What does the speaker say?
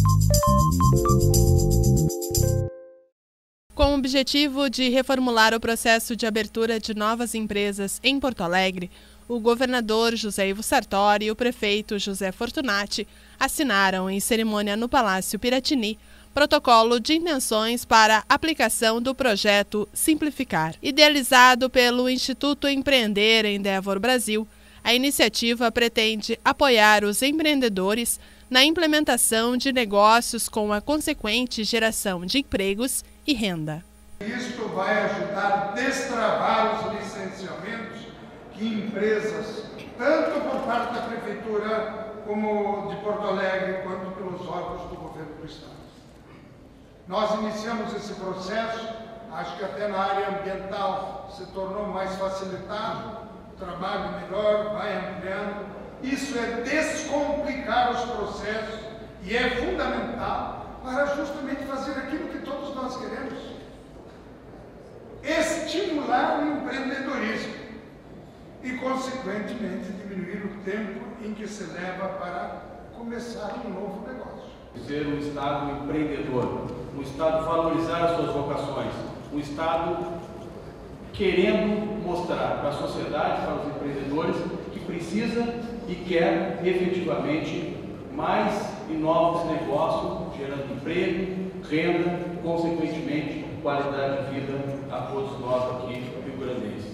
Com o objetivo de reformular o processo de abertura de novas empresas em Porto Alegre, o governador José Ivo Sartori e o prefeito José Fortunati assinaram, em cerimônia no Palácio Piratini, protocolo de intenções para a aplicação do projeto Simplificar. Idealizado pelo Instituto Empreender Endeavor Brasil, a iniciativa pretende apoiar os empreendedores na implementação de negócios com a consequente geração de empregos e renda. Isto vai ajudar a destravar os licenciamentos que empresas, tanto por parte da Prefeitura como de Porto Alegre, quanto pelos órgãos do governo do Estado. Nós iniciamos esse processo, acho que até na área ambiental se tornou mais facilitado, o trabalho melhor, vai ampliando. Isso é descomplicar os processos e é fundamental para justamente fazer aquilo que todos nós queremos: estimular o empreendedorismo e, consequentemente, diminuir o tempo em que se leva para começar um novo negócio. Ser um Estado empreendedor, um Estado valorizar as suas vocações, um Estado querendo mostrar para a sociedade, para os empreendedores, que precisa e quer efetivamente mais e novos negócios, gerando emprego, renda, consequentemente qualidade de vida a todos nós aqui rio-grandenses.